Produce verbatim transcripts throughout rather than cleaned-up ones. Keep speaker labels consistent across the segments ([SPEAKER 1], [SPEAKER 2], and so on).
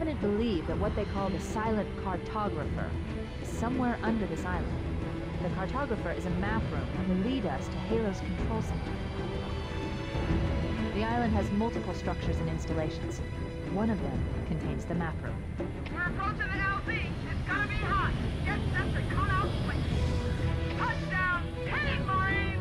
[SPEAKER 1] Revenant believe that what they call the silent Cartographer is somewhere under this island. The Cartographer is a map room that will lead us to Halo's control center. The island has multiple structures and installations. One of them contains the map room.
[SPEAKER 2] We're approaching the L Z. It's gonna be hot. Get set to cut out quick. Touchdown! Hit it, Marines!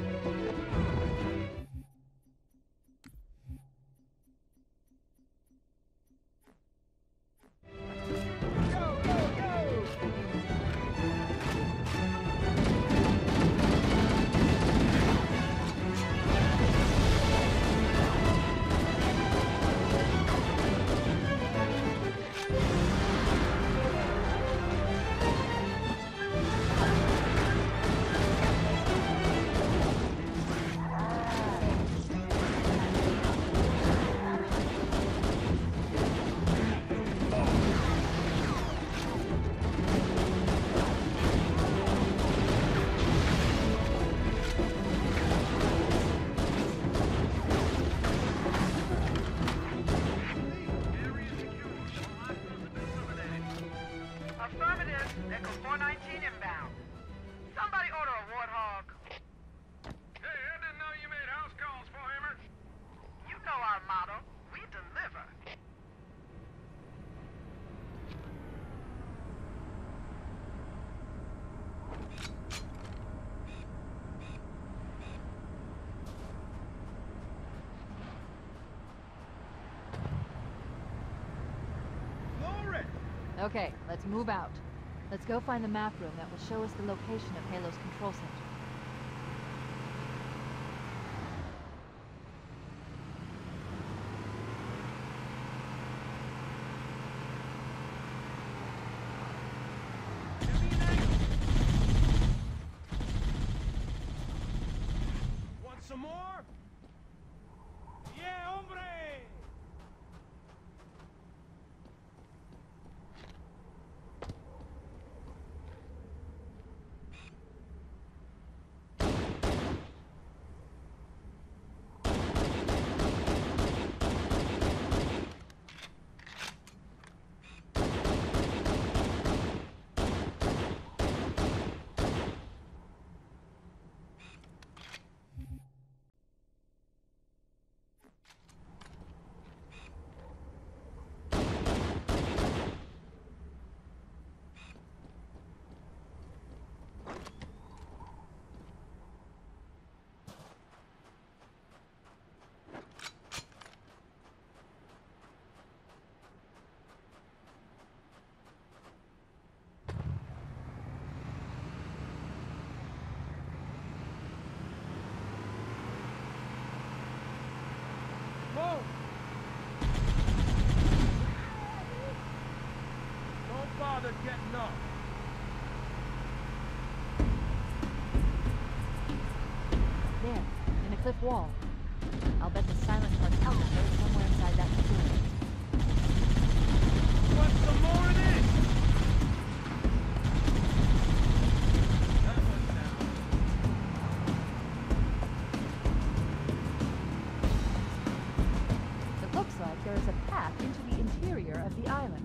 [SPEAKER 1] Okay, let's move out. Let's go find the map room that will show us the location of Halo's control center.
[SPEAKER 3] Want some more? Yeah, hombre! Don't bother getting up.
[SPEAKER 1] There, in a cliff wall. I'll bet the silent Cartographer is somewhere inside that facility.
[SPEAKER 3] Want some more of this? That one's down.
[SPEAKER 1] It looks like there is a path into the interior of the island.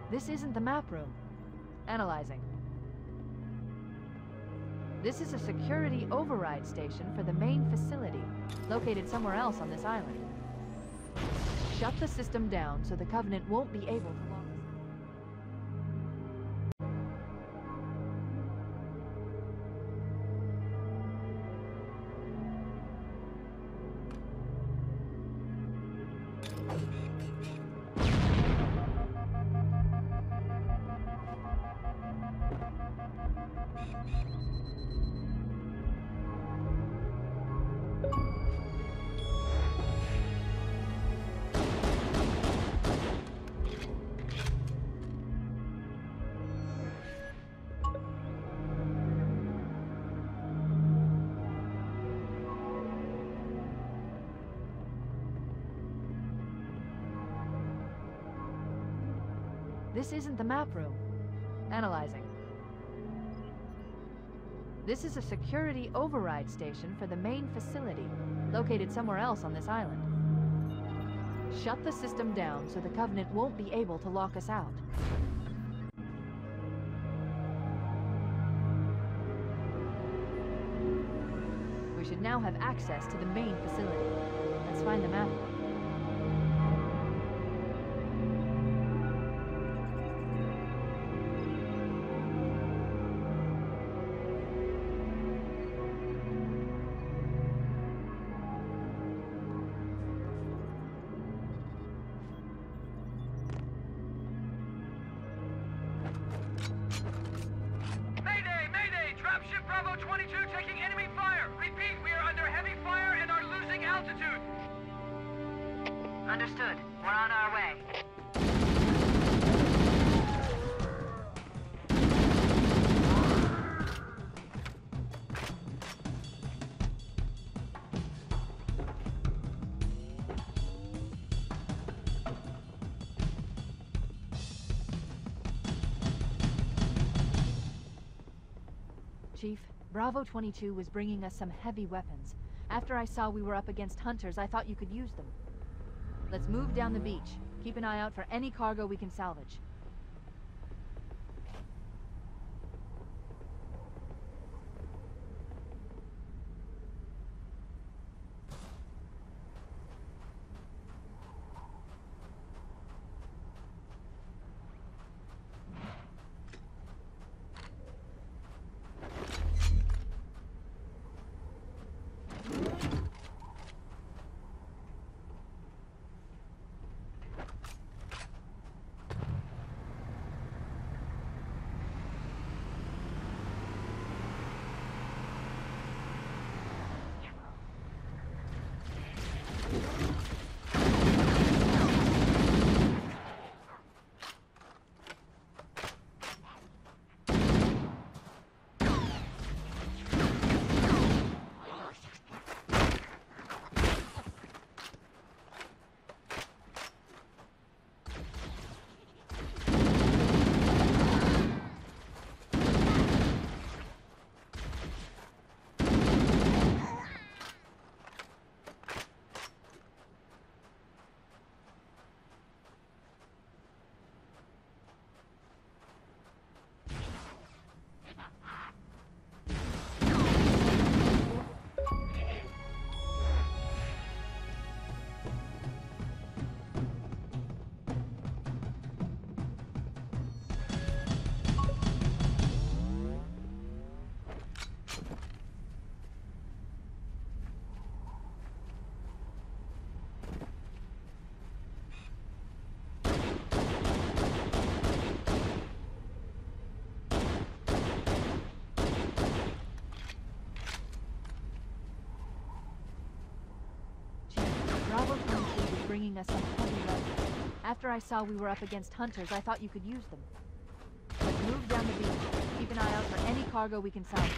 [SPEAKER 1] This isn't the map room. Analyzing. This is a security override station for the main facility, located somewhere else on this island. Shut the system down so the Covenant won't be able to lock us out. This isn't the map room. Analyzing. This is a security override station for the main facility, located somewhere else on this island. Shut the system down so the Covenant won't be able to lock us out. We should now have access to the main facility. Let's find the map room.
[SPEAKER 2] Mayday! Mayday! Dropship Bravo twenty-two taking enemy fire! Repeat, we are under heavy fire and are losing altitude! Understood. We're on our way.
[SPEAKER 1] Chief, Bravo twenty-two was bringing us some heavy weapons. After I saw we were up against hunters, I thought you could use them. Let's move down the beach. Keep an eye out for any cargo we can salvage. Bravo twenty-two was bringing us some heavy weapons. After I saw we were up against hunters, I thought you could use them. Let's move down the beach. Keep an eye out for any cargo we can salvage.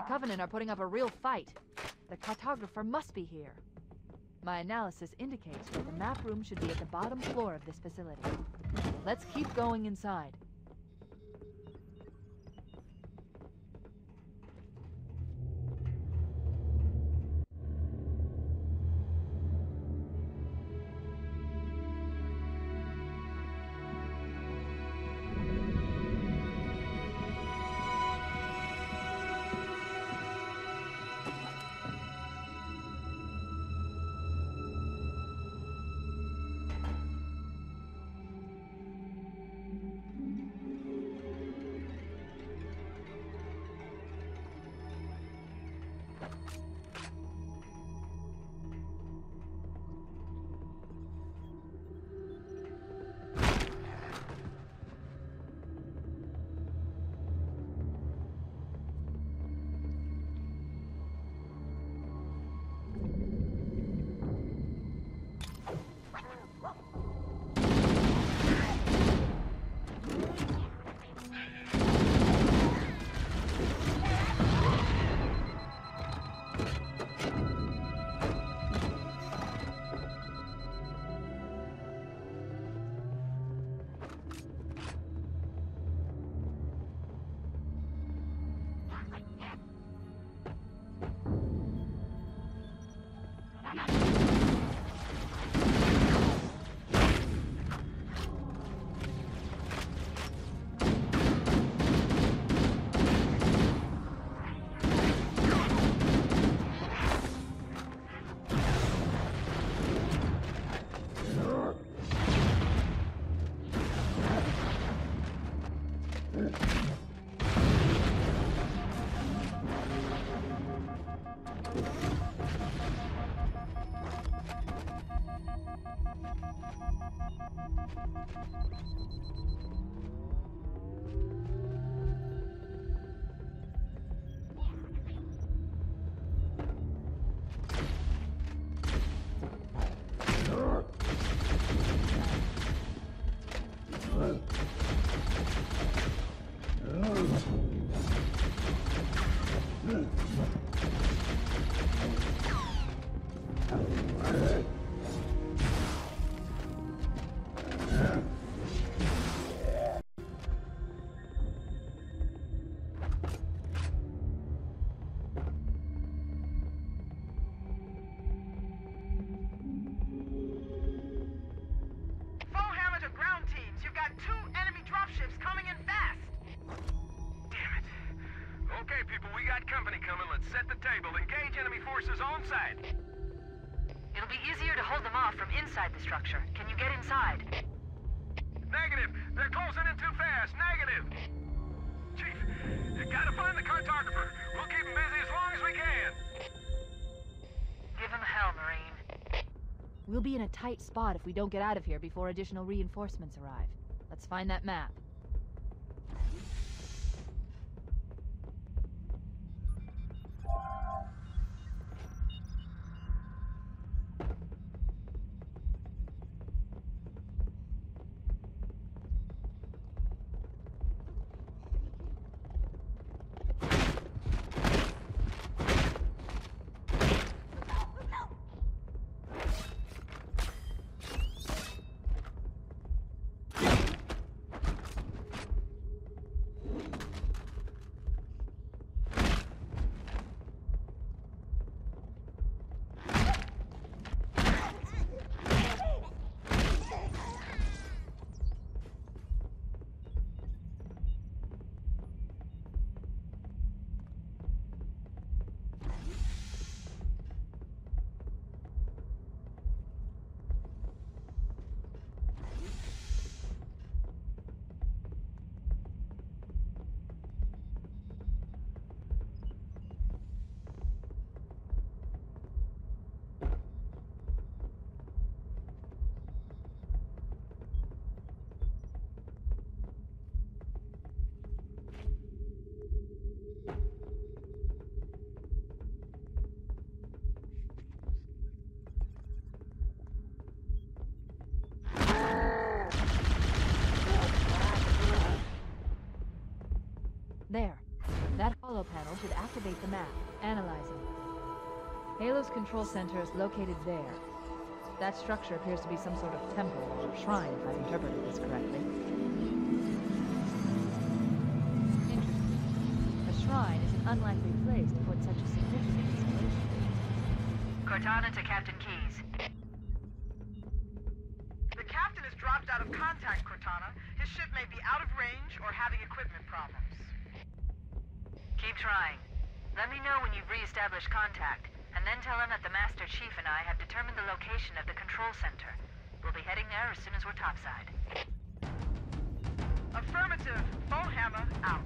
[SPEAKER 1] Covenant are putting up a real fight. The Cartographer must be here. My analysis indicates that the map room should be at the bottom floor of this facility. Let's keep going inside.
[SPEAKER 2] It'll be easier to hold them off from inside the structure. Can you get inside?
[SPEAKER 3] Negative! They're closing in too fast! Negative! Chief, you gotta find the Cartographer. We'll keep him busy as long as we can.
[SPEAKER 2] Give him hell, Marine.
[SPEAKER 1] We'll be in a tight spot if we don't get out of here before additional reinforcements arrive. Let's find that map. activate the map. Analyzing. Halo's control center is located there. That structure appears to be some sort of temple or shrine, if I've interpreted this correctly. Interesting. A shrine is an unlikely place to put such a significant installation.
[SPEAKER 4] Cortana to Captain Keyes.
[SPEAKER 2] The captain has dropped out of contact, Cortana. His ship may be out of range or having equipment problems.
[SPEAKER 4] Keep trying. Let me know when you've re-established contact, and then tell him that the Master Chief and I have determined the location of the control center. We'll be heading there as soon as we're topside.
[SPEAKER 2] Affirmative. Phone hammer out.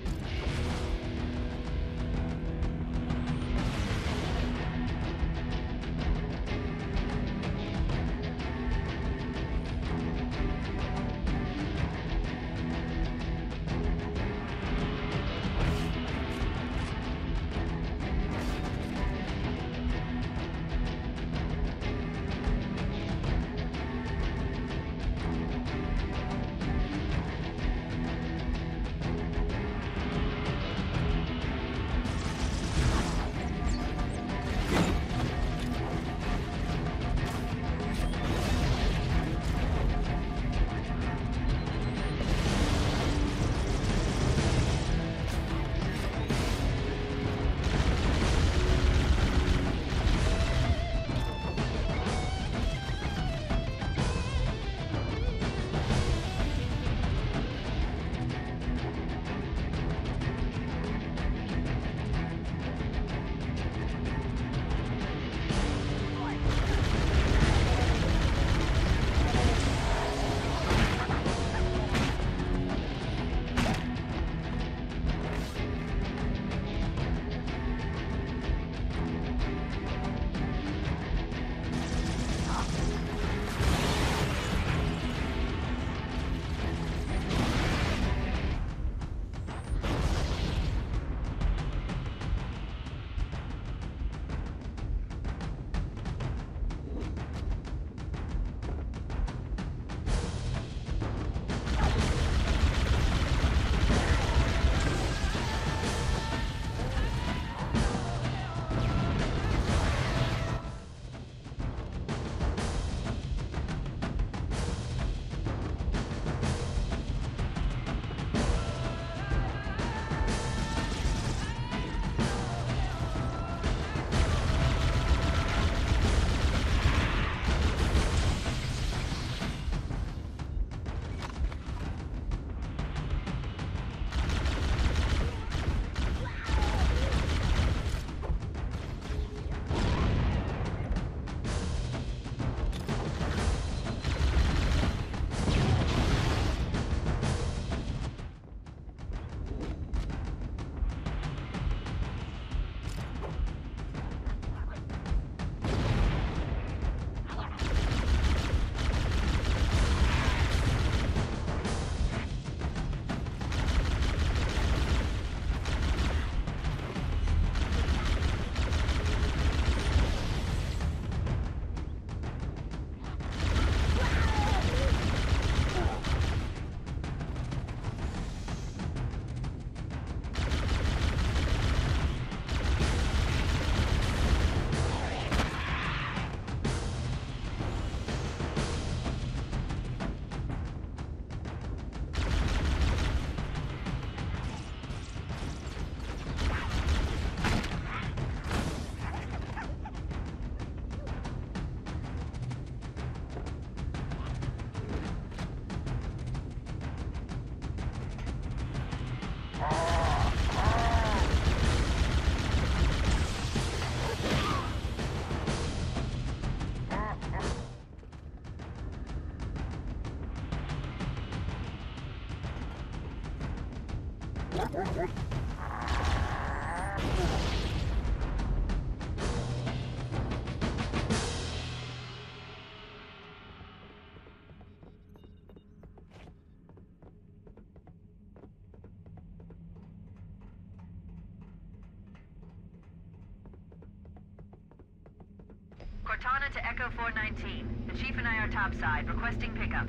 [SPEAKER 4] Cortana to Echo four nineteen. The Chief and I are topside, requesting pickup.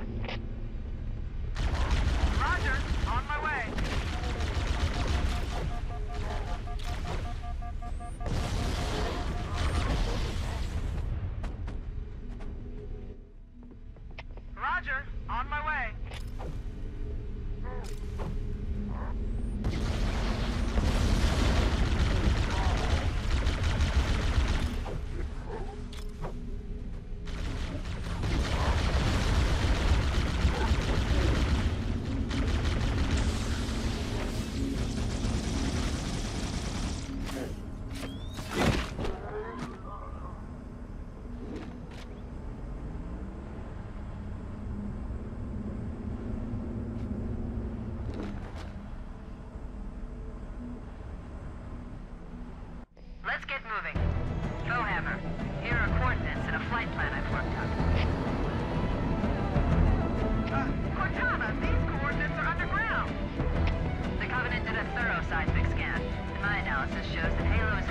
[SPEAKER 2] Roger. On my way.
[SPEAKER 4] Let's get moving. Bowhammer, here are coordinates and a flight plan I've worked up.
[SPEAKER 2] Uh, Cortana, these coordinates are underground.
[SPEAKER 4] The Covenant did a thorough seismic scan, and my analysis shows that Halo